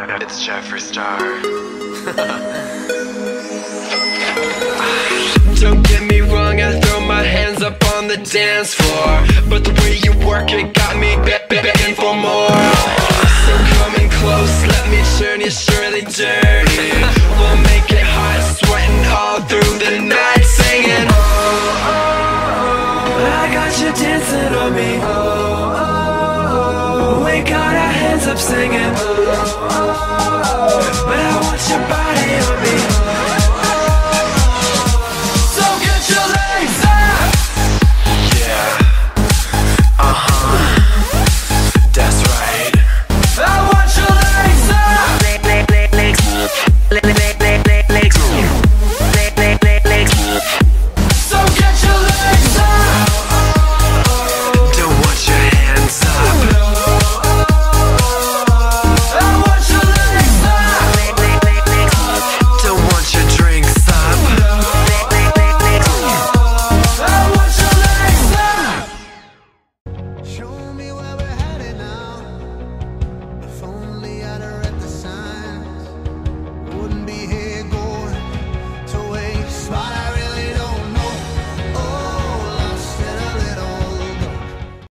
It's Jeffree Star. Don't get me wrong, I throw my hands up on the dance floor, but the way you work it got me begging for more. So come in close, let me turn you surely dirty. We'll make it hot, sweating all through the night, singing oh, oh, oh. I got you dancing on me. Oh, oh, oh. We got our hands up singing oh, oh, oh. But I want your body on me.